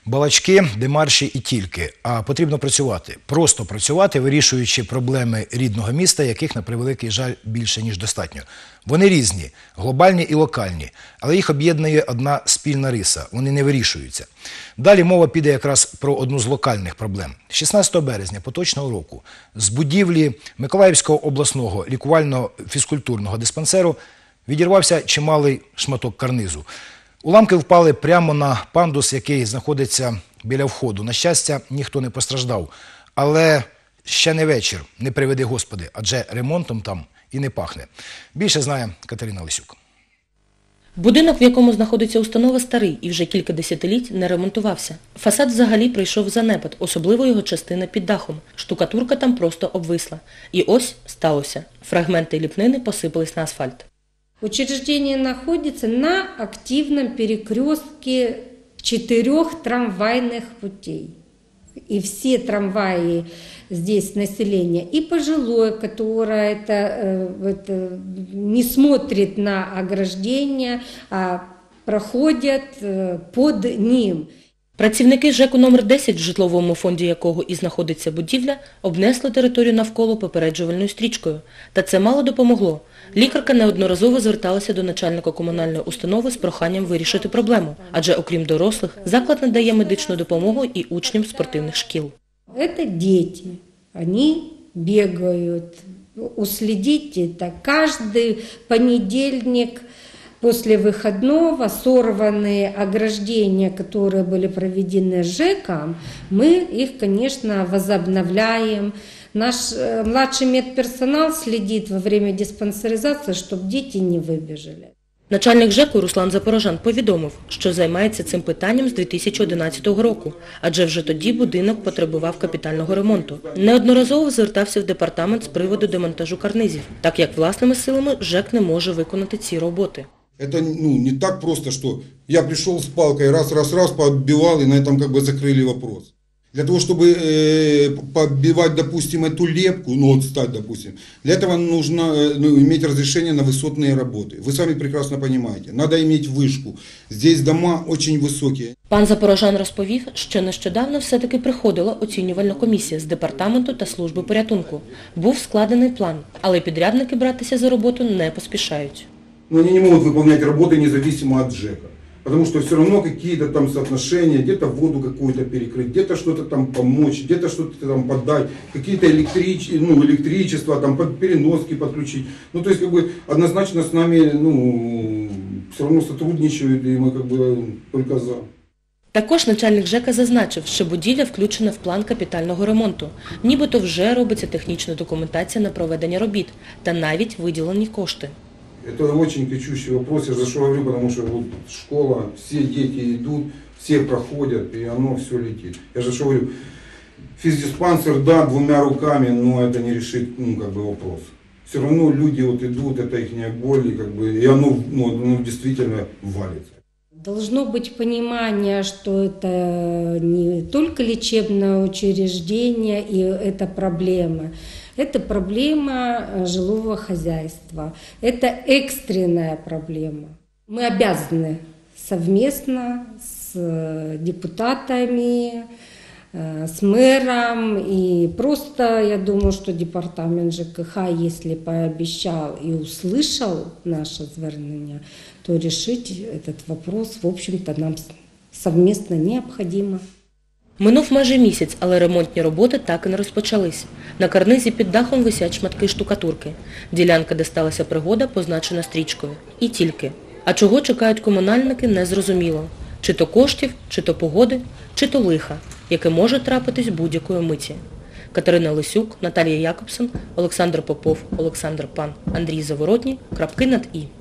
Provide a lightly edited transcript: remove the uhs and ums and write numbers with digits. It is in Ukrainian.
Балачки, демарші і тільки. А потрібно працювати. Просто працювати, вирішуючи проблеми рідного міста, яких, на превеликий жаль, більше, ніж достатньо. Вони різні, глобальні і локальні, але їх об'єднує одна спільна риса – вони не вирішуються. Далі мова піде якраз про одну з локальних проблем. 16 березня поточного року з будівлі Миколаївського обласного лікувально-фізкультурного диспансеру відірвався чималий шматок карнизу. Уламки впали прямо на пандус, який знаходиться біля входу. На щастя, ніхто не постраждав. Але ще не вечір, не приведи Господи, адже ремонтом там і не пахне. Більше знає Катерина Лисюк. Будинок, в якому знаходиться установа, старий і вже кілька десятиліть не ремонтувався. Фасад взагалі прийшов занепад, особливо його частина під дахом. Штукатурка там просто обвисла. І ось сталося. Фрагменти ліпнини посипались на асфальт. Учреждение находится на активном перекрестке 4 трамвайных путей. И все трамваи здесь население, и пожилое, которое это не смотрит на ограждение, а проходят под ним. Працівники ЖЕКу номер 10, в житловому фонді якого і знаходиться будівля, обнесли територію навколо попереджувальною стрічкою. Та це мало допомогло. Лікарка неодноразово зверталася до начальника комунальної установи з проханням вирішити проблему. Адже окрім дорослих, заклад надає медичну допомогу і учням спортивних шкіл. Це діти. Вони бігають. Уследите это. Каждый понедельник после выходного сорванные ограждения, которые были проведены ЖЭКом, мы их, конечно, возобновляем. Наш младший медперсонал следит во время диспансеризации, чтобы дети не выбежали. Начальник ЖЕКу Руслан Запорожан повідомив, що займається цим питанням з 2011 року, адже вже тоді будинок потребував капітального ремонту. Неодноразово звертався в департамент з приводу демонтажу карнизів, так як власними силами ЖЕК не може виконати ці роботи. Это не так просто, что я пришел с палкой, раз, поотбивал, и на этом как бы закрыли вопрос. Для того, чтобы поотбивать, допустим, эту лепку, отстать, допустим, для этого нужно иметь разрешение на высотные работы. Вы сами прекрасно понимаете, надо иметь вышку. Здесь дома очень высокие. Пан Запорожан розповів, що нещодавно все-таки приходила оцінювальна комісія з департаменту та служби порятунку. Був складений план, але підрядники братися за роботу не поспішають. Но они не могут выполнять работы независимо от ЖЭКа. Потому что все равно какие-то там соотношения, где-то воду какую-то перекрыть, где-то что-то там помочь, где-то что-то там подать, какие-то электричество, там переноски подключить. То есть как бы однозначно с нами все равно сотрудничают, и мы как бы только за. Також начальник ЖЕКа зазначив, що будівля включена в план капітального ремонту. Нібито вже робиться технічна документація на проведення робіт та навіть виділені кошти. Это очень кричущий вопрос, я за что говорю, потому что вот школа, все дети идут, все проходят, и оно все летит. Я за что говорю, физдиспансер, да, 2 руками, но это не решит вопрос. Все равно люди идут, это их боль, и оно действительно валится. Должно быть понимание, что это не только лечебное учреждение и это проблема. Это проблема жилого хозяйства. Это экстренная проблема. Мы обязаны совместно с депутатами, с мэром и просто, я думаю, что департамент ЖКХ, если пообещал и услышал наше звернення, то решить этот вопрос, в общем-то, нам совместно необходимо. Минув майже місяць, але ремонтні роботи так і не розпочались. На карнизі під дахом висять шматки штукатурки. Ділянка, де сталася пригода, позначена стрічкою. І тільки. А чого чекають комунальники, не зрозуміло. Чи то коштів, чи то погоди, чи то лиха, яке може трапитись будь-якої миті. Катерина Лисюк, Наталія Якобсон, Олександр Попов, Олександр Пан, Андрій Заворотній. Крапки над «і».